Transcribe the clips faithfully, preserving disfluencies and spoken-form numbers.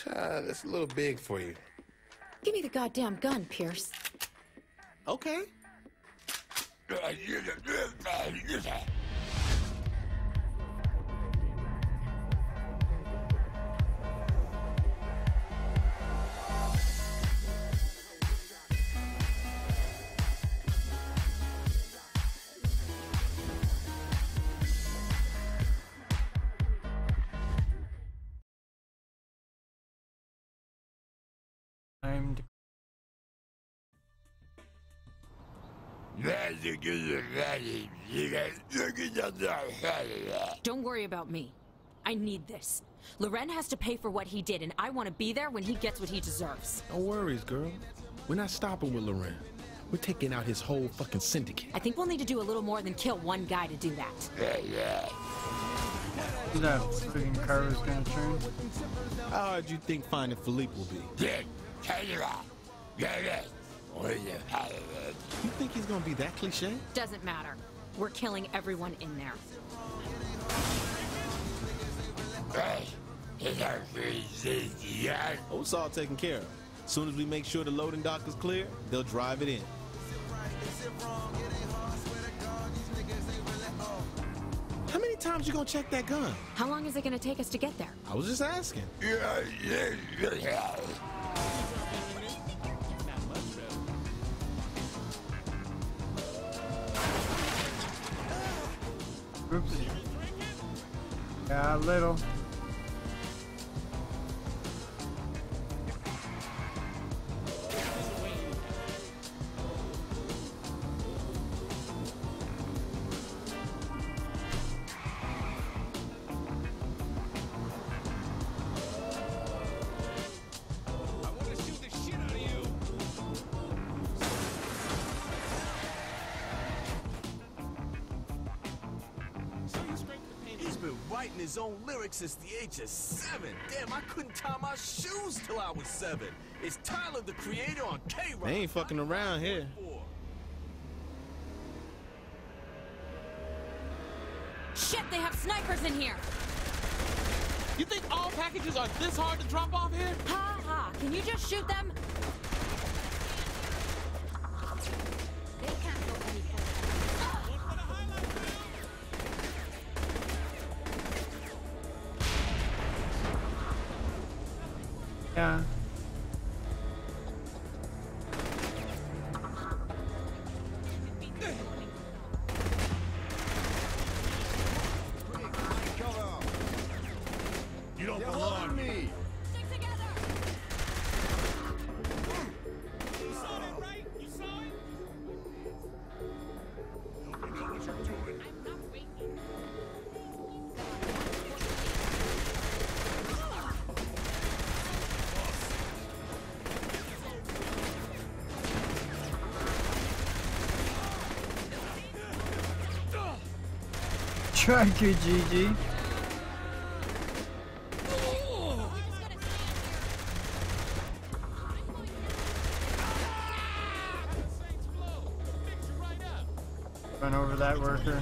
Uh, that's a little big for you. Give me the goddamn gun, Pierce. Okay. Timed. Don't worry about me. I need this. Loren has to pay for what he did, and I want to be there when he gets what he deserves. No worries, girl. We're not stopping with Loren. We're taking out his whole fucking syndicate. I think we'll need to do a little more than kill one guy to do that. That friggin' car was gonna turn. How hard do you think finding Philippe will be? You think he's gonna be that cliche? Doesn't matter. We're killing everyone in there. Oh, it's all taken care of. As soon as we make sure the loading dock is clear, they'll drive it in. How many times you gonna check that gun? How long is it going to take us to get there? I was just asking. Oops. Yeah, a little. Writing his own lyrics since the age of seven. Damn, I couldn't tie my shoes till I was seven. It's Tyler, the Creator, on K-Rock. They ain't fucking around here. Shit, they have snipers in here! You think all packages are this hard to drop off here? Ha ha! Can you just shoot them? They can't go any further. Yeah. You don't belong me. Stick together! You saw that, right? You saw it? You know what you're doing. I'm not waiting. Thank you, G G. Run over that worker.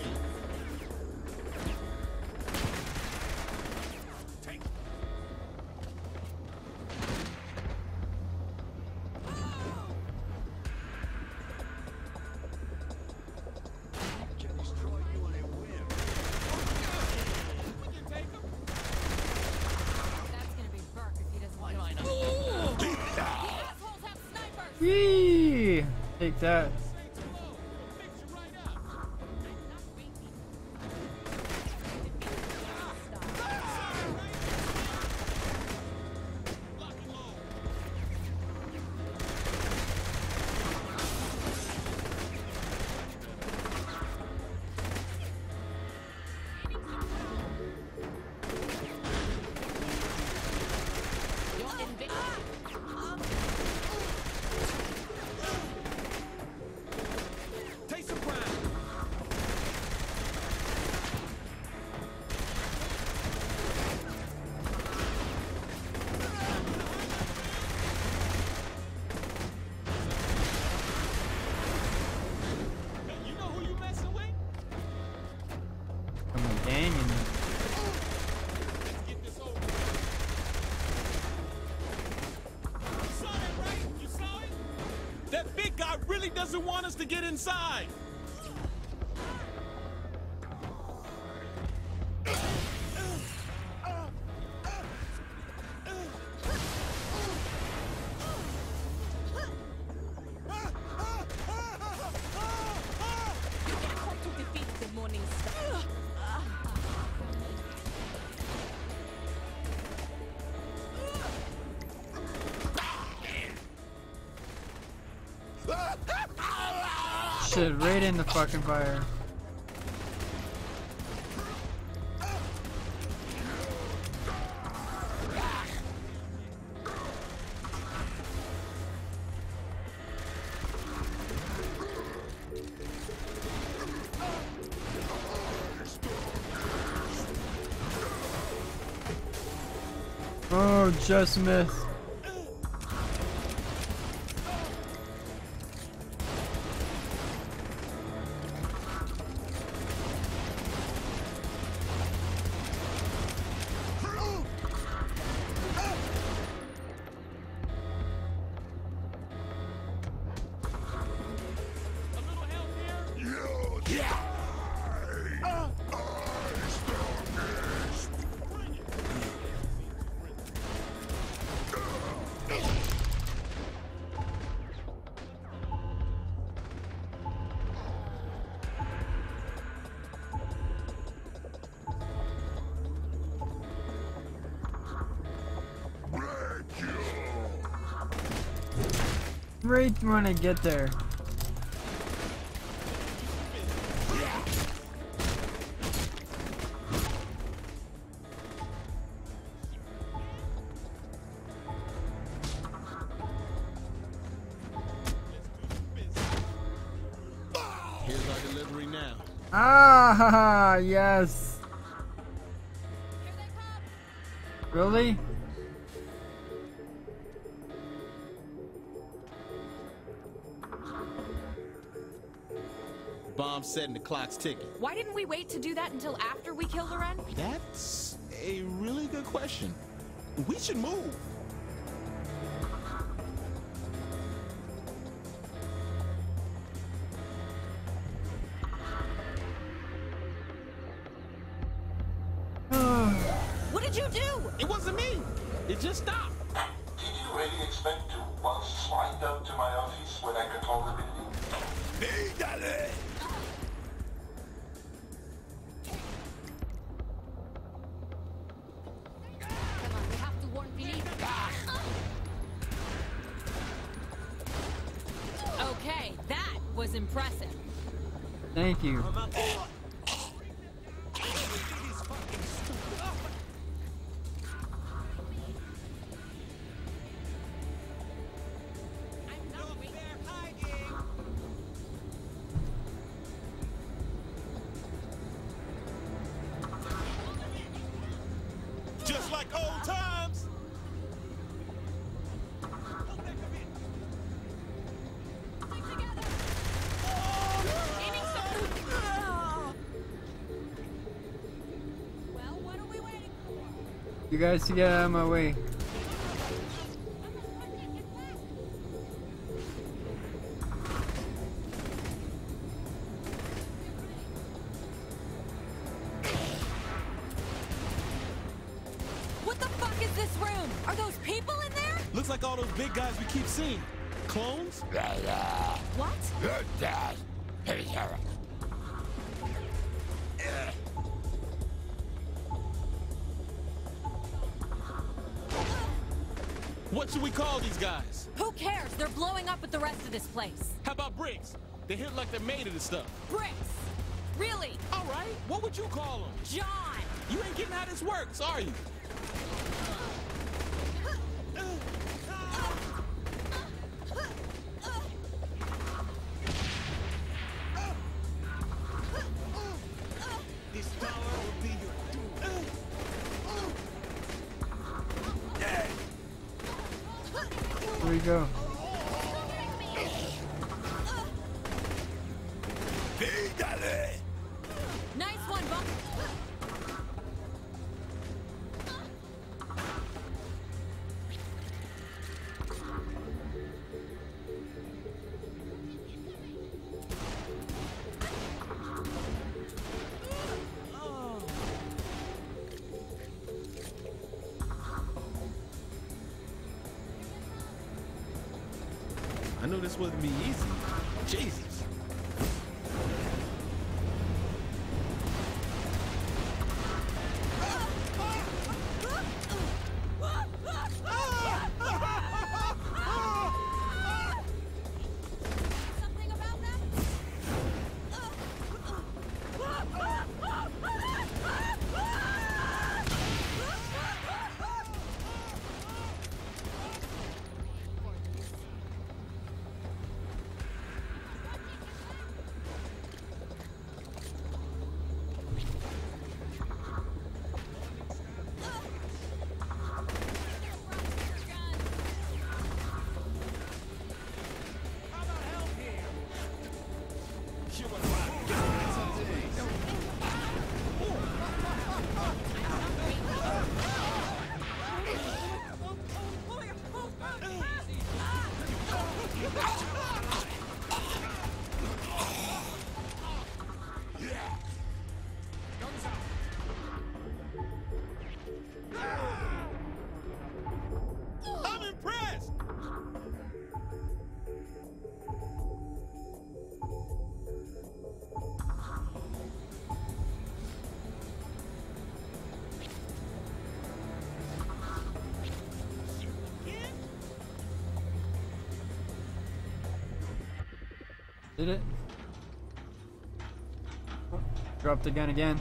Whee! Take that. doesn't want us to get inside. Shit, right in the fucking fire. Oh, just missed. Right when I get there. Here's our delivery now. Ah, yes. Really? Bomb set and the clock's ticking. Why didn't we wait to do that until after we killed Loren? That's a really good question. We should move. What did you do? It wasn't me. It just stopped. Did you really expect to walk slide up to my office when I control the building? Dígale! Come on, we have to warn Philippe. Okay, that was impressive. Thank you. Just like old times. Well, what are we waiting for? You guys to get out of my way. What the fuck is this room? Are those people in there? Looks like all those big guys we keep seeing. Clones? What? What should we call these guys? Who cares? They're blowing up with the rest of this place. How about bricks? They hit like they're made of this stuff. Bricks! Really? All right, what would you call them? John! You ain't getting how this works, are you? This power will be your doom. Here we go. Dígale! Nice one, Bump. knew this wouldn't be easy. Jesus. I'm impressed! Did it? Oh, dropped the gun again.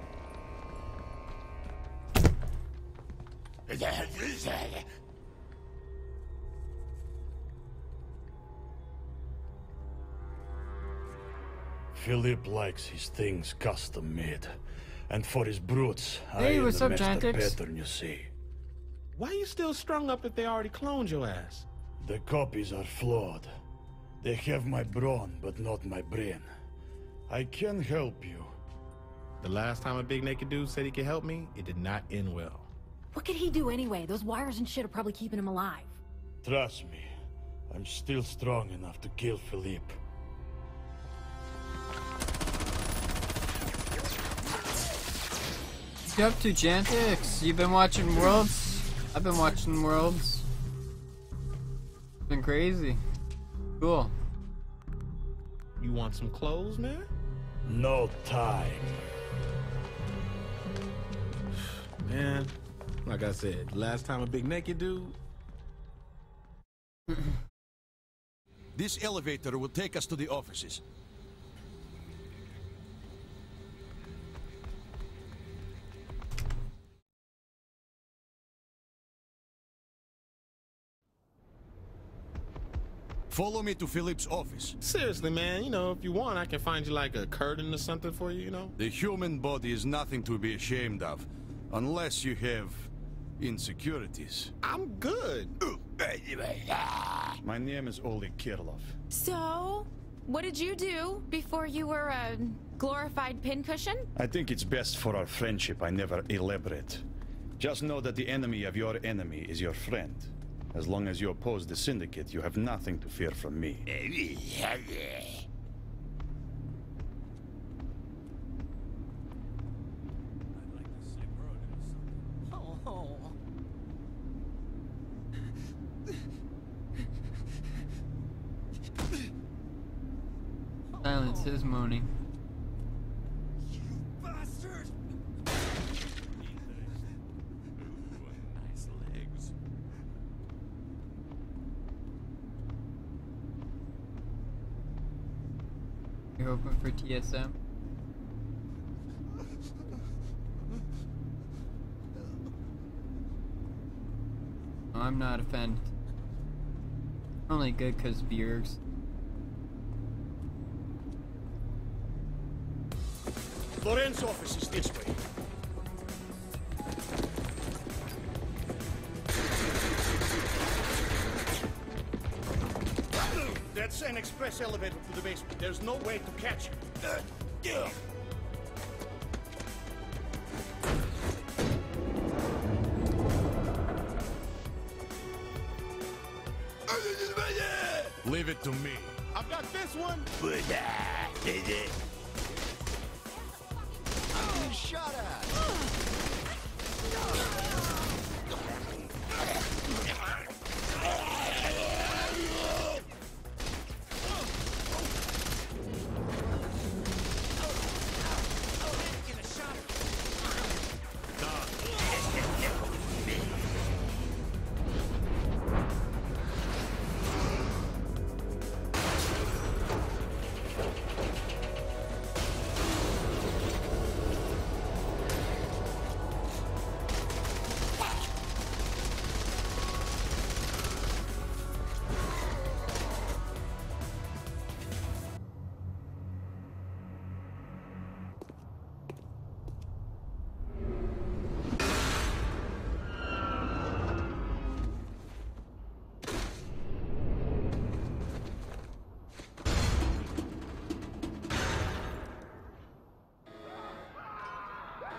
Philip likes his things custom made. And for his brutes, Hey, I am what's the up, master Jantix? pattern, you see. Why you still strung up if they already cloned your ass? The copies are flawed. They have my brawn, but not my brain. I can help you. The last time a big naked dude said he could help me, it did not end well. What could he do anyway? Those wires and shit are probably keeping him alive. Trust me, I'm still strong enough to kill Philippe. What's you up to, Jantix? You been watching Worlds? I've been watching Worlds. It's been crazy. Cool. You want some clothes, man? No time. Man, like I said, last time a big naked dude. This elevator will take us to the offices. Follow me to Philip's office. Seriously, man, you know, if you want, I can find you like a curtain or something for you, you know? The human body is nothing to be ashamed of, unless you have insecurities. I'm good. My name is Oleg Kirillov. So, what did you do before you were a glorified pincushion? I think it's best for our friendship I never elaborate. Just know that the enemy of your enemy is your friend. As long as you oppose the Syndicate, you have nothing to fear from me. Silence his moaning. Nice legs. You're hoping for T S M? No, I'm not offended. Only good cause Bjergs. Loren's office is this way. That's an express elevator to the basement. There's no way to catch it. Uh, yeah. Leave it to me. I've got this one. Shut up!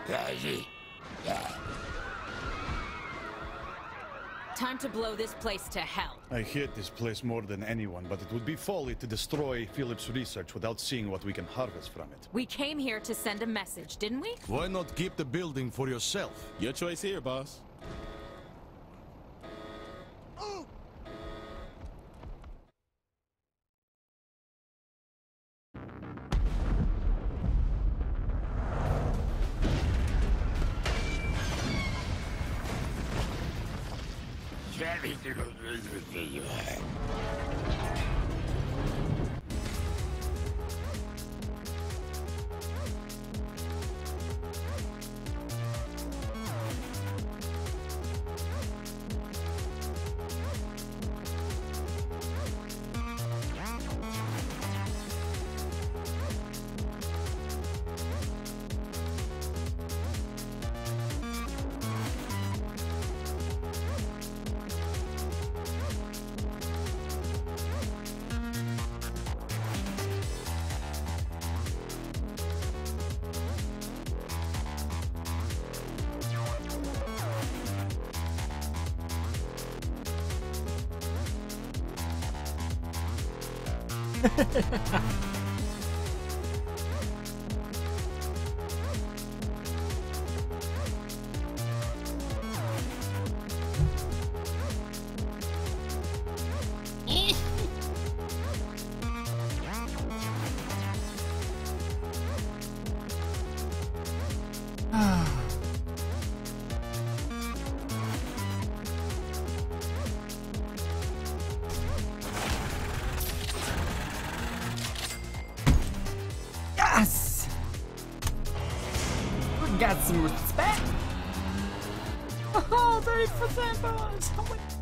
Time to blow this place to hell. I hate this place more than anyone, but it would be folly to destroy Philip's research without seeing what we can harvest from it. We came here to send a message, didn't we? Why not keep the building for yourself? Your choice here, boss. Yes! We got some respect. Oh, thirty percent bonus. Oh my